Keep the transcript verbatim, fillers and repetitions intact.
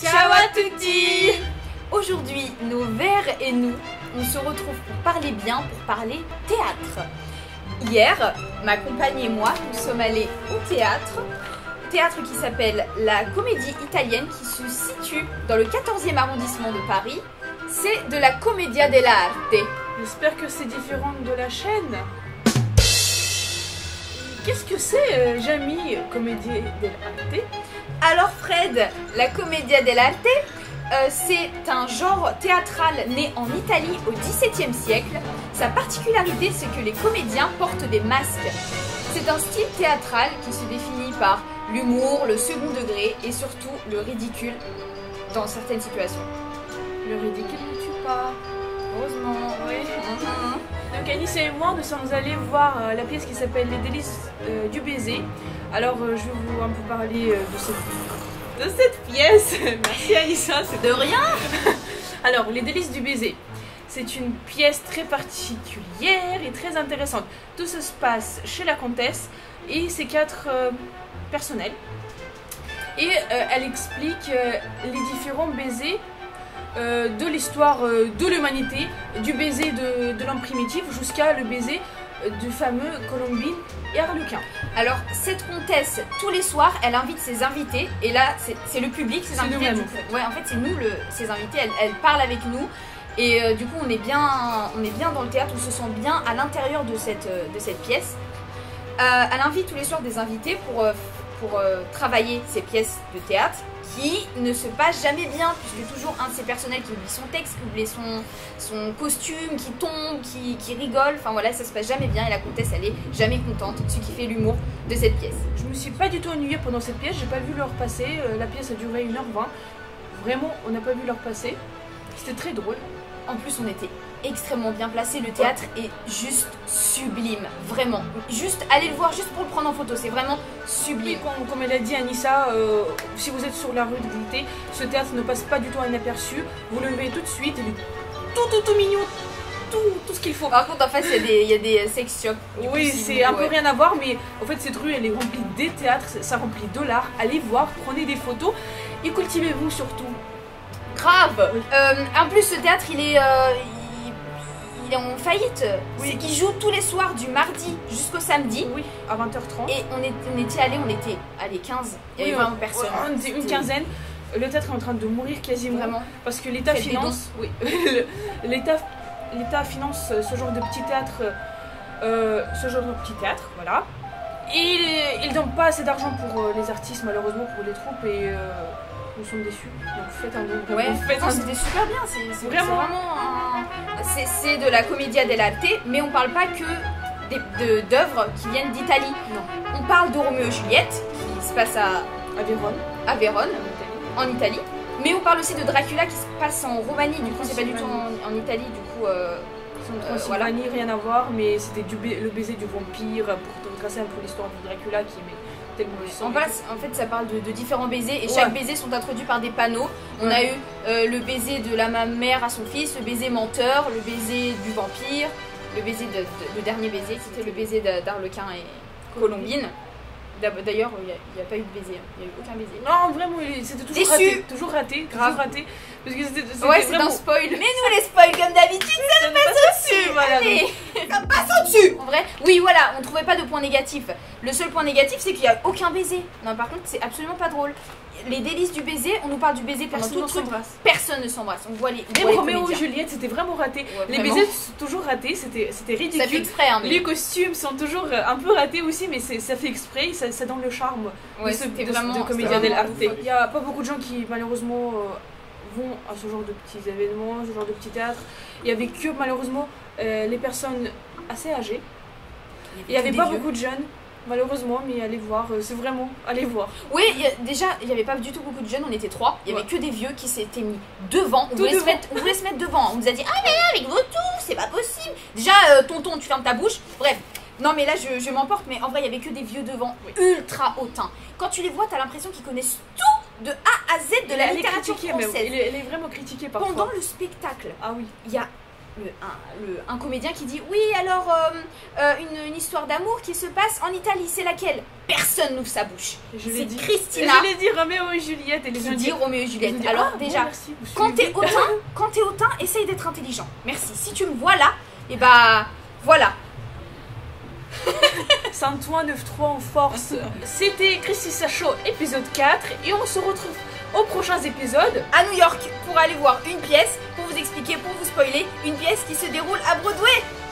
Ciao à tutti. Aujourd'hui, nos verres et nous, on se retrouve pour parler bien, pour parler théâtre. Hier, ma compagne et moi, nous sommes allés au théâtre. Théâtre qui s'appelle la Comédie Italienne, qui se situe dans le quatorzième arrondissement de Paris. C'est de la Commedia dell'arte. J'espère que c'est différent de la chaîne. Qu'est-ce que c'est, euh, Jamie, Commedia dell'arte? Alors Fred, la Commedia dell'arte, euh, c'est un genre théâtral né en Italie au dix-septième siècle. Sa particularité, c'est que les comédiens portent des masques. C'est un style théâtral qui se définit par l'humour, le second degré et surtout le ridicule dans certaines situations. Le ridicule ne tue pas. Heureusement, Oui. Mm-hmm. Donc Anissa et moi, nous sommes allés voir euh, la pièce qui s'appelle Les délices euh, du baiser. Alors euh, je vais vous un peu parler euh, de, cette... de cette pièce. Merci Anissa. De rien. Alors Les délices du baiser, c'est une pièce très particulière et très intéressante. Tout ça se passe chez la comtesse et ses quatre euh, personnels. Et euh, elle explique euh, les différents baisers Euh, de l'histoire euh, de l'humanité, du baiser de, de l'homme primitif jusqu'à le baiser euh, du fameux Colombine et Harlequin. Alors cette comtesse, tous les soirs, elle invite ses invités, et là c'est le public, ses invités. nous-mêmes, du... en fait. Ouais, en fait c'est nous, le... ses invités, elle, elle parle avec nous, et euh, du coup on est, bien, on est bien dans le théâtre, on se sent bien à l'intérieur de cette, de cette pièce. Euh, elle invite tous les soirs des invités pour, euh, pour euh, travailler ces pièces de théâtre, qui ne se passe jamais bien, puisque toujours un de ces personnels qui oublie son texte, qui oublie son, son costume, qui tombe, qui, qui rigole, enfin voilà, ça se passe jamais bien et la comtesse elle est jamais contente, ce qui fait l'humour de cette pièce. Je me suis pas du tout ennuyée pendant cette pièce, j'ai pas vu l'heure passer, euh, la pièce a duré une heure vingt, vraiment on n'a pas vu l'heure passer, c'était très drôle. En plus on était extrêmement bien placé, le théâtre est juste sublime, vraiment. Juste, allez le voir juste pour le prendre en photo, c'est vraiment sublime. Oui, comme, comme elle a dit Anissa, euh, si vous êtes sur la rue de Glité, ce théâtre ne passe pas du tout inaperçu, vous le verrez tout de suite, il est tout tout tout mignon, tout, tout ce qu'il faut. Par contre en face il y, y a des sex shops. Oui, c'est un peu rien à voir, mais en fait cette rue elle est remplie des théâtres, ça remplit de l'art, allez voir, prenez des photos et cultivez-vous surtout. Grave. Oui. Euh, en plus ce théâtre il est... Euh, il est en faillite. Oui. Il joue tous les soirs du mardi jusqu'au samedi. Oui, à vingt heures trente. Et on, est, on était allés, on était allez, quinze. Il y avait oui, vraiment personne. On était une quinzaine. Le théâtre est en train de mourir quasiment. Vraiment. Parce que l'État finance. Oui. L'État l'État finance ce genre de petit théâtre. Euh, ce genre de petit théâtre, voilà. Et il ne donne pas assez d'argent pour les artistes, malheureusement, pour les troupes. Et euh, nous sommes déçus. Donc faites un bon. Ouais, faites un... c'était super bien. C'est vraiment. vraiment un... C'est de la Commedia dell'arte, mais on parle pas que d'œuvres qui viennent d'Italie. Non. On parle de Roméo et Juliette, qui se passe à, à Vérone, à Vérone en, Italie. en Italie. Mais on parle aussi de Dracula qui se passe en Roumanie, du coup c'est pas du tout en, en Italie, du coup... Euh, euh, voilà. Rien à voir, mais c'était le baiser du vampire, pour tracer un peu l'histoire de Dracula qui aimait... En, place, en fait ça parle de, de différents baisers et chaque ouais. baiser sont introduits par des panneaux. On ouais. a eu euh, le baiser de la mère à son fils, le baiser menteur, le baiser du vampire, le baiser de, de, le dernier baiser c'était le baiser d'Arlequin et Colombine. D'ailleurs il n'y a, a pas eu de baiser, il n'y a eu aucun baiser. Non vraiment c'était toujours Déçu. raté, toujours raté, toujours raté. Parce que c'était ouais c'est vraiment... un spoil. Mais nous les spoils comme d'habitude ça nous passe au-dessus. Voilà, ça passe au-dessus. En vrai, oui voilà, on trouvait pas de point négatif. Le seul point négatif c'est qu'il n'y a aucun baiser. Non par contre c'est absolument pas drôle. Les délices du baiser, on nous parle du baiser pendant tout le truc. Personne ne s'embrasse. On voit les. Même Roméo et Juliette, c'était vraiment raté. Ouais, les baisers sont toujours ratés, c'était ridicule. Ça fait exprès. Hein, mais... Les costumes sont toujours un peu ratés aussi, mais ça fait exprès, ça, ça donne le charme ouais, de, ce, de, vraiment, de Commedia dell'arte. Il n'y a pas beaucoup de gens qui malheureusement euh, vont à ce genre de petits événements, ce genre de petits théâtres. Il n'y avait que malheureusement euh, les personnes assez âgées. Il n'y avait, avait pas vieux. beaucoup de jeunes. Malheureusement, mais allez voir, c'est vraiment, allez voir. Oui, y a, déjà, il n'y avait pas du tout beaucoup de jeunes, on était trois. Il n'y avait ouais. que des vieux qui s'étaient mis devant. On voulait, devant. Se mettre, on voulait se mettre devant. On nous a dit, ah mais là, avec vos tours, c'est pas possible. Déjà, euh, tonton, tu fermes ta bouche. Bref, non mais là, je, je m'emporte, mais en vrai, il n'y avait que des vieux devant, oui. ultra hautains. Quand tu les vois, tu as l'impression qu'ils connaissent tout de A à Z de la elle littérature française. Elle est, elle est vraiment critiquée parfois. Pendant le spectacle, ah oui, il y a le, un, le- un comédien qui dit oui alors euh, euh, une, une histoire d'amour qui se passe en Italie, c'est laquelle? Personne n'ouvre sa bouche. Je l'ai C'est dit. Christina Je l'ai dit Roméo et Juliette et les qui gens dit disent- Roméo et ils Juliette. disent, Alors ah, bon, déjà, merci, vous quand t'es suivez. hautain, quand t'es hautain, essaye d'être intelligent. Merci. Si tu me vois là, et bah voilà. Saint-Ouen neuf trois en force. C'était Christy Sachaud, épisode quatre, et on se retrouve aux prochains épisodes. À New York pour aller voir une pièce, pour vous expliquer, pour vous spoiler, une pièce qui se déroule à Broadway.